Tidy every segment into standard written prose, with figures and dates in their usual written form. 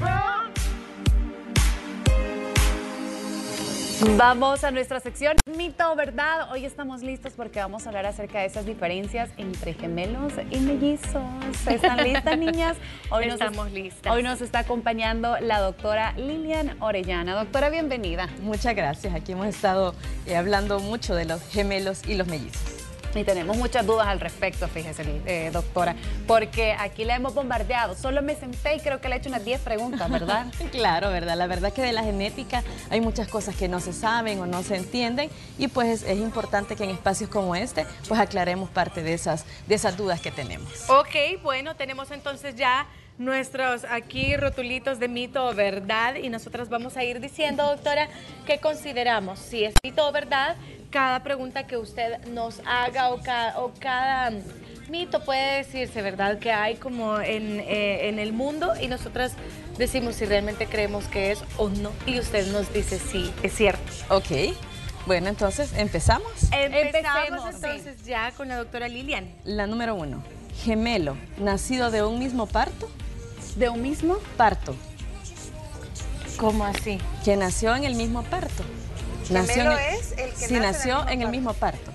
Vamos a nuestra sección Mito o Verdad. Hoy estamos listos porque vamos a hablar acerca de esas diferencias entre gemelos y mellizos. ¿Están listas, niñas? Estamos listas. Hoy nos está acompañando la doctora Lilian Orellana. Doctora, bienvenida. Muchas gracias. Aquí hemos estado hablando mucho de los gemelos y los mellizos. Y tenemos muchas dudas al respecto, fíjese, doctora, porque aquí la hemos bombardeado. Solo me senté y creo que le he hecho unas 10 preguntas, ¿verdad? Claro, ¿verdad? La verdad que de la genética hay muchas cosas que no se saben o no se entienden y pues es importante que en espacios como este pues aclaremos parte de esas dudas que tenemos. Ok, bueno, tenemos entonces ya nuestros aquí rotulitos de mito o verdad y nosotras vamos a ir diciendo, doctora, qué consideramos, si es mito o verdad. Cada pregunta que usted nos haga o cada mito puede decirse, ¿verdad? Que hay como en el mundo y nosotras decimos si realmente creemos que es o no y usted nos dice si es cierto. Ok, bueno, entonces, ¿empezamos? Empezamos entonces sí. Ya con la doctora Lilian. La número 1, gemelo, nacido de un mismo parto. ¿De un mismo? Parto. ¿Cómo así? Que nació en el mismo parto. Gemelo es el que nació en el mismo parto.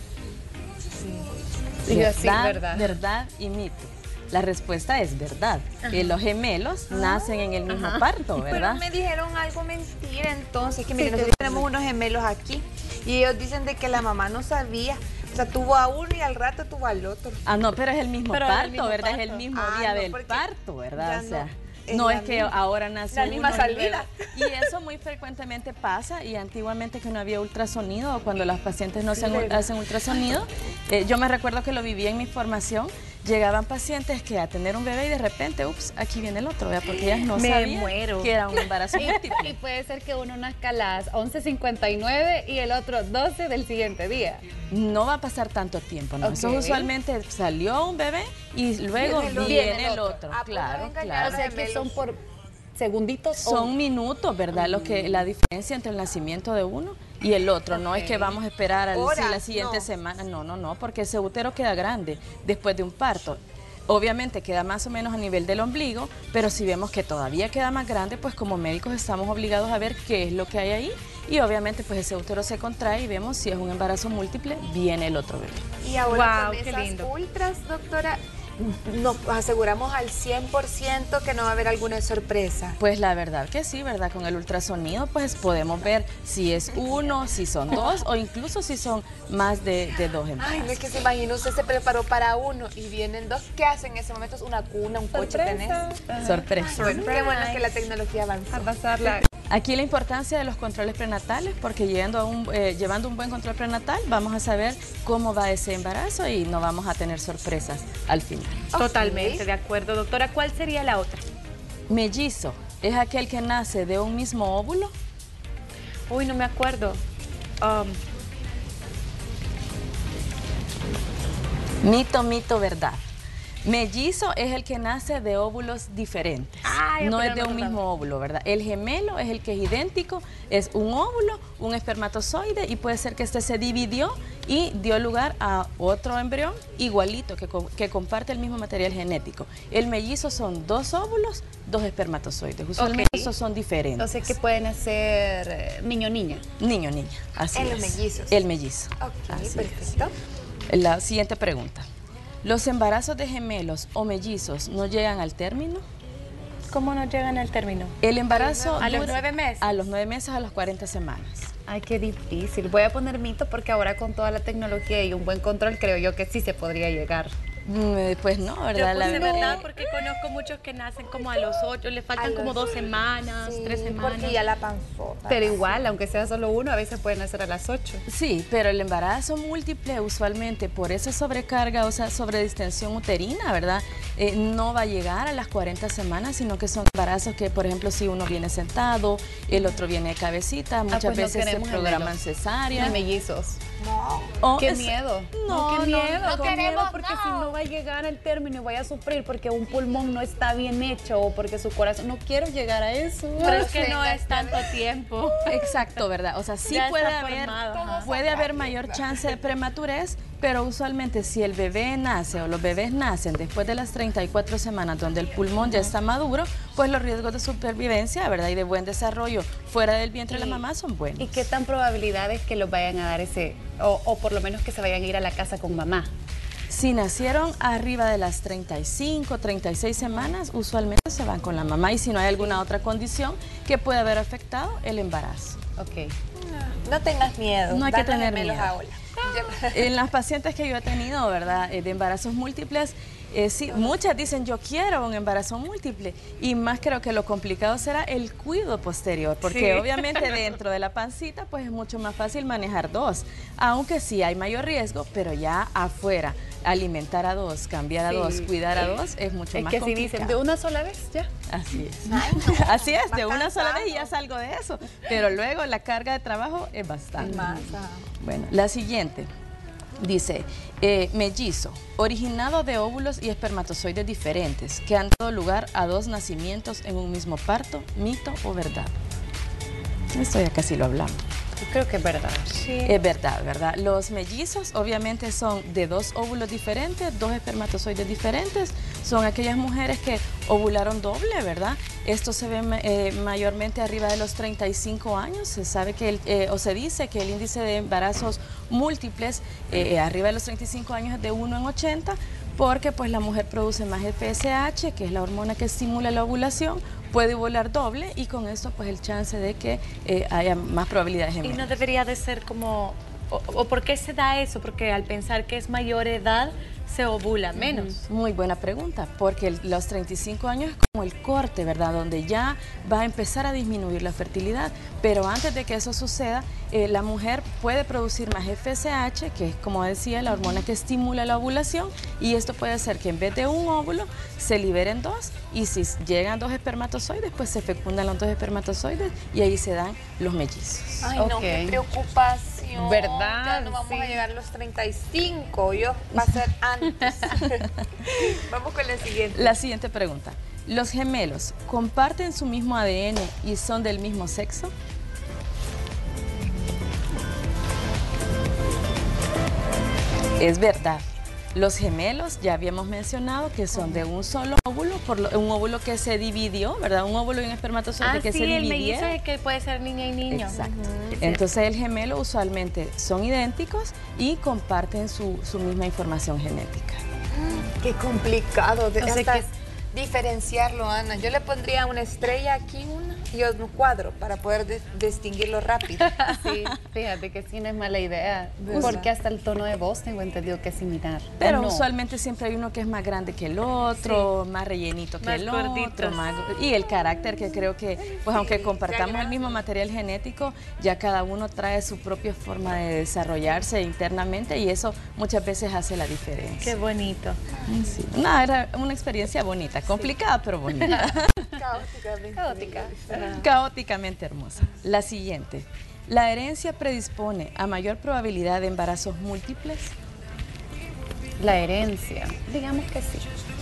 Sí. Verdad, verdad y mito. La respuesta es verdad. Los gemelos nacen en el mismo parto, ¿verdad? Pero me dijeron algo mentira entonces, que miren, nosotros tenemos unos gemelos aquí y ellos dicen de que la mamá no sabía. O sea, tuvo a uno y al rato tuvo al otro. Ah, no, pero es el mismo parto, ¿verdad? Es el mismo día del parto, ¿verdad? O sea, no es que ahora nace la misma salida. Y eso muy frecuentemente pasa y antiguamente que no había ultrasonido o cuando las pacientes no hacen ultrasonido, yo me recuerdo que lo viví en mi formación. Llegaban pacientes que a tener un bebé y de repente, ups, aquí viene el otro, ¿verdad? Porque ellas no sabían que era un embarazo múltiple. Y puede ser que uno nazca a las 11:59 y el otro 12 del siguiente día. No va a pasar tanto tiempo, ¿no? Okay. Eso usualmente salió un bebé y luego viene el otro. Claro, claro. O sea que son por segunditos. Son minutos, ¿verdad? La diferencia entre el nacimiento de uno y el otro. No es que vamos a esperar la siguiente semana. No, porque ese útero queda grande después de un parto. Obviamente queda más o menos a nivel del ombligo, pero si vemos que todavía queda más grande, pues como médicos estamos obligados a ver qué es lo que hay ahí y obviamente pues ese útero se contrae y vemos si es un embarazo múltiple, viene el otro bebé. Y ahora con esas ultras, doctora, nos aseguramos al 100% que no va a haber alguna sorpresa. Pues la verdad que sí, ¿verdad? Con el ultrasonido pues podemos ver si es uno, si son dos o incluso si son más de dos embarazos. Ay, no es que se imagina, usted se preparó para uno y vienen dos. ¿Qué hacen en ese momento? ¿Es una cuna, un coche tenés? Sorpresa. Bueno, qué bueno que la tecnología avanza. A pasarla. Aquí la importancia de los controles prenatales, porque llevando un buen control prenatal vamos a saber cómo va ese embarazo y no vamos a tener sorpresas al final. Totalmente de acuerdo, doctora. ¿Cuál sería la otra? Mellizo es aquel que nace de un mismo óvulo. Uy, no me acuerdo. Mito, verdad. Mellizo es el que nace de óvulos diferentes, no es de un mismo óvulo, ¿verdad? El gemelo es el que es idéntico, es un óvulo, un espermatozoide y puede ser que este se dividió y dio lugar a otro embrión igualito, que comparte el mismo material genético. El mellizo son dos óvulos, dos espermatozoides, usualmente esos son diferentes. Entonces, ¿qué pueden hacer niño-niña? Niño-niña, así es. En los mellizos. El mellizo. Ok, perfecto. La siguiente pregunta. ¿Los embarazos de gemelos o mellizos no llegan al término? ¿Cómo no llegan al término? El embarazo a los 9 meses. A los 9 meses, a las 40 semanas. Ay, qué difícil. Voy a poner mito porque ahora con toda la tecnología y un buen control creo yo que sí se podría llegar. Pues no, ¿verdad? Yo puse verdad porque conozco muchos que nacen como a los 8, le faltan como 2 semanas, 3 semanas. Porque ya la panzota. Pero igual, aunque sea solo uno, a veces pueden nacer a las 8. Sí, pero el embarazo múltiple usualmente por esa sobrecarga, o sea, sobredistensión uterina, ¿verdad? No va a llegar a las 40 semanas, sino que son embarazos que, por ejemplo, si uno viene sentado, el otro viene de cabecita, muchas veces se programan cesáreas. Ni mellizos. No. Qué miedo. No, qué miedo. No queremos, porque si no va a llegar al término y voy a sufrir porque un pulmón no está bien hecho o porque su corazón, no quiero llegar a eso. Pero es que no es tanto tiempo. Exacto, ¿verdad? O sea, sí puede haber mayor chance de prematurez pero usualmente si el bebé nace o los bebés nacen después de las 34 semanas donde el pulmón ya está maduro, pues los riesgos de supervivencia, ¿verdad? Y de buen desarrollo fuera del vientre de la mamá son buenos. ¿Y qué tan probabilidades que los vayan a dar o por lo menos que se vayan a ir a la casa con mamá? Si nacieron arriba de las 35, 36 semanas, usualmente se van con la mamá y si no hay alguna otra condición que pueda haber afectado el embarazo. Ok. No tengas miedo. No hay que tener miedo. Ahora. En las pacientes que yo he tenido, ¿verdad? De embarazos múltiples, sí, muchas dicen yo quiero un embarazo múltiple y más creo que lo complicado será el cuidado posterior, porque obviamente dentro de la pancita pues es mucho más fácil manejar dos, aunque sí hay mayor riesgo, pero ya afuera alimentar a dos, cambiar a dos, cuidar a dos es mucho más complicado. Es que si dicen de una sola vez ya. Así es. Ay, no. Así es, de una sola vez y ya salgo de eso, pero luego la carga de trabajo es bastante. Bueno, la siguiente. Dice, mellizo, originado de óvulos y espermatozoides diferentes, que han dado lugar a dos nacimientos en un mismo parto, mito o verdad. Esto ya casi lo hablamos. Yo creo que es verdad. Sí. Es verdad, ¿verdad? Los mellizos obviamente son de dos óvulos diferentes, dos espermatozoides diferentes. Son aquellas mujeres que ovularon doble, ¿verdad? Esto se ve mayormente arriba de los 35 años. Se sabe que o se dice que el índice de embarazos múltiples arriba de los 35 años es de 1 en 80, porque pues la mujer produce más FSH, que es la hormona que estimula la ovulación, puede ovular doble y con esto pues el chance de que haya más probabilidades de gemelos. Y no debería de ser como, o ¿por qué se da eso? Porque al pensar que es mayor edad se ovula menos. Muy buena pregunta, porque los 35 años es como el corte, ¿verdad? Donde ya va a empezar a disminuir la fertilidad, pero antes de que eso suceda, la mujer puede producir más FSH, que es, como decía, la hormona que estimula la ovulación, y esto puede hacer que en vez de un óvulo se liberen dos, y si llegan dos espermatozoides, pues se fecundan los dos espermatozoides y ahí se dan los mellizos. Ay, no, qué preocupación. ¿Verdad? Ya no vamos a llegar a los 35, va a ser antes. Vamos con la siguiente. La siguiente pregunta. ¿Los gemelos comparten su mismo ADN y son del mismo sexo? Es verdad. Los gemelos, ya habíamos mencionado que son de un solo óvulo, un óvulo que se dividió, ¿verdad? Un óvulo y un espermatozoide que se dividieron. el mellizo es que puede ser niña y niño. Exacto. Entonces el gemelo usualmente son idénticos y comparten su misma información genética. Qué complicado. O sea que diferenciarlo, Ana. Yo le pondría una estrella aquí, y un cuadro para poder distinguirlo rápido. Sí, fíjate que sí no es mala idea, porque hasta el tono de voz tengo entendido que es similar. Pero usualmente siempre hay uno que es más grande que el otro, más rellenito que el otro, y el carácter que creo que, pues aunque compartamos el mismo material genético, ya cada uno trae su propia forma de desarrollarse internamente y eso muchas veces hace la diferencia. Qué bonito. Sí. No, era una experiencia bonita, complicada pero bonita. Caóticamente hermosa. La siguiente. ¿La herencia predispone a mayor probabilidad de embarazos múltiples? La herencia, digamos que sí.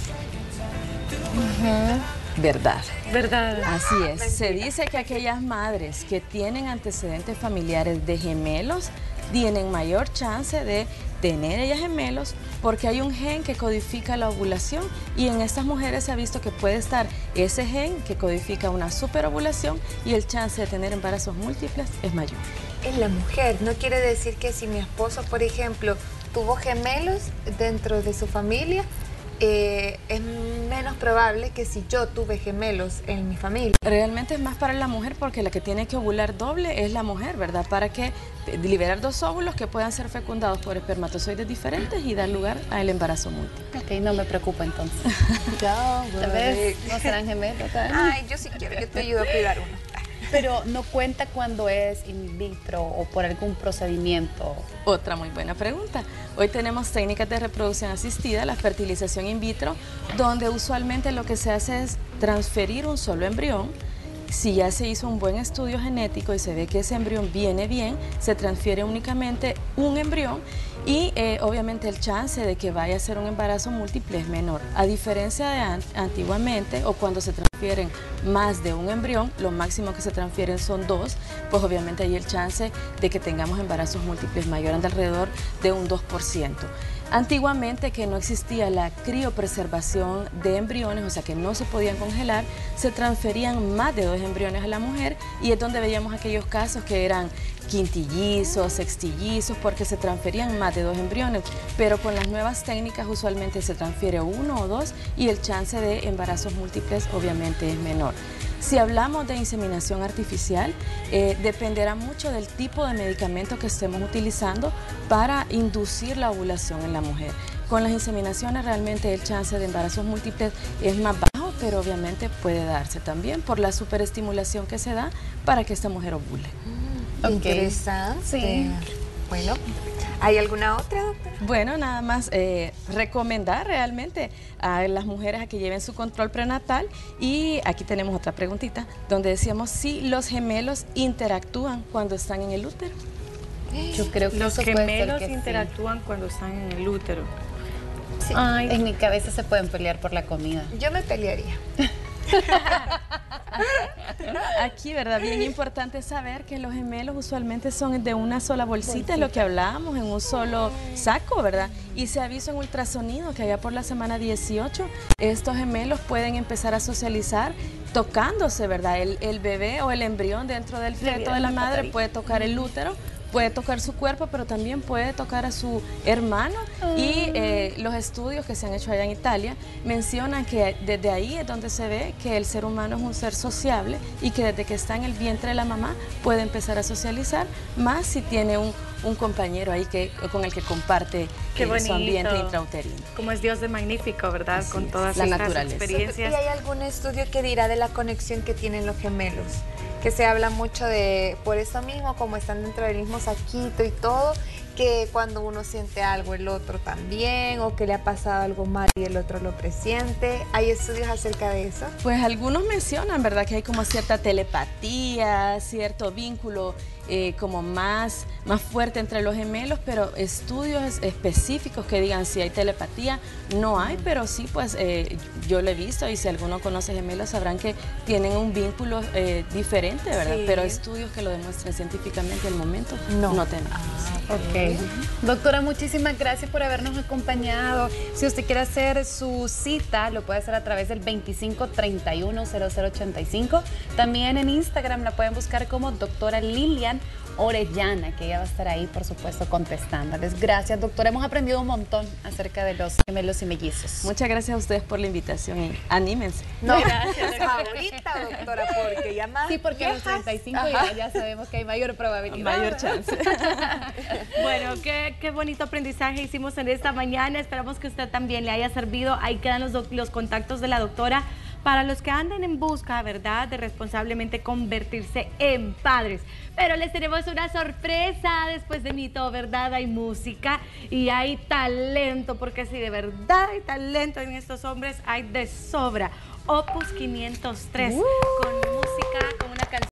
Verdad. Verdad. Así es. Se dice que aquellas madres que tienen antecedentes familiares de gemelos tienen mayor chance de tener ellas gemelos porque hay un gen que codifica la ovulación y en estas mujeres se ha visto que puede estar ese gen que codifica una superovulación y el chance de tener embarazos múltiples es mayor. En la mujer, no quiere decir que si mi esposo, por ejemplo, tuvo gemelos dentro de su familia, es menos probable que si yo tuve gemelos en mi familia. Realmente es más para la mujer porque la que tiene que ovular doble es la mujer, ¿verdad? Para que liberar dos óvulos que puedan ser fecundados por espermatozoides diferentes y dar lugar al embarazo múltiple. Ok, no me preocupa entonces. ¿Tal vez no serán gemelos? Ay, yo sí quiero, yo te ayudo a cuidar uno. Pero no cuenta cuando es in vitro o por algún procedimiento. Otra muy buena pregunta. Hoy tenemos técnicas de reproducción asistida, la fertilización in vitro, donde usualmente lo que se hace es transferir un solo embrión. Si ya se hizo un buen estudio genético y se ve que ese embrión viene bien, se transfiere únicamente un embrión y obviamente el chance de que vaya a ser un embarazo múltiple es menor. A diferencia de antiguamente o cuando se transfiere transfieren más de un embrión, lo máximo que se transfieren son 2, pues obviamente hay el chance de que tengamos embarazos múltiples mayores de alrededor de un 2%. Antiguamente, que no existía la criopreservación de embriones, o sea que no se podían congelar, se transferían más de 2 embriones a la mujer, y es donde veíamos aquellos casos que eran quintillizos, sextillizos, porque se transferían más de 2 embriones, pero con las nuevas técnicas usualmente se transfiere 1 o 2 y el chance de embarazos múltiples obviamente es menor. Si hablamos de inseminación artificial, dependerá mucho del tipo de medicamento que estemos utilizando para inducir la ovulación en la mujer. Con las inseminaciones realmente el chance de embarazos múltiples es más bajo, pero obviamente puede darse también por la superestimulación que se da para que esta mujer ovule. Interesante. Sí. Bueno, ¿hay alguna otra, doctora? Bueno, nada más recomendar realmente a las mujeres a que lleven su control prenatal. Y aquí tenemos otra preguntita, donde decíamos si los gemelos interactúan cuando están en el útero. Yo creo que Los eso puede ser gemelos que sí. interactúan cuando están en el útero. Sí. Ay, en mi cabeza se pueden pelear por la comida. Yo me pelearía. Aquí, ¿verdad? Bien importante saber que los gemelos usualmente son de una sola bolsita, es lo que hablábamos, en un solo saco, ¿verdad? Y se avisó en ultrasonido que allá por la semana 18 estos gemelos pueden empezar a socializar tocándose, ¿verdad? El bebé o el embrión dentro del feto de la madre puede tocar el útero, puede tocar su cuerpo, pero también puede tocar a su hermano. Y los estudios que se han hecho allá en Italia mencionan que desde ahí es donde se ve que el ser humano es un ser sociable y que desde que está en el vientre de la mamá puede empezar a socializar, más si tiene un compañero ahí con el que comparte su ambiente intrauterino. Como es Dios de magnífico, ¿verdad? Así Con es, todas la estas naturaleza. experiencias. ¿Y hay algún estudio que dirá de la conexión que tienen los gemelos? Que se habla mucho de, por eso mismo, como están dentro del mismo saquito y todo, que cuando uno siente algo el otro también, o que le ha pasado algo mal y el otro lo presiente. ¿Hay estudios acerca de eso? Pues algunos mencionan, ¿verdad?, que hay como cierta telepatía, cierto vínculo como más fuerte entre los gemelos, pero estudios específicos que digan si hay telepatía, no hay, pero sí, pues yo lo he visto, y si alguno conoce gemelos sabrán que tienen un vínculo diferente, ¿verdad? Sí. Pero estudios que lo demuestren científicamente al momento no tenemos. Ok. Doctora, muchísimas gracias por habernos acompañado. Si usted quiere hacer su cita, lo puede hacer a través del 2531-0085. También en Instagram la pueden buscar como doctora Lilian Orellana, que ella va a estar ahí, por supuesto, contestándoles. Gracias, doctora. Hemos aprendido un montón acerca de los gemelos y mellizos. Muchas gracias a ustedes por la invitación y anímense. No, gracias. Ahorita, doctora, porque ya más Sí, porque a los 35 ya sabemos que hay mayor probabilidad. Mayor chance. Bueno, qué bonito aprendizaje hicimos en esta mañana. Esperamos que usted también le haya servido. Ahí quedan los contactos de la doctora para los que anden en busca, ¿verdad?, de responsablemente convertirse en padres. Pero les tenemos una sorpresa. Después de Mito o Verdad hay música y hay talento, porque si de verdad hay talento en estos hombres, hay de sobra. Opus 503, con música, con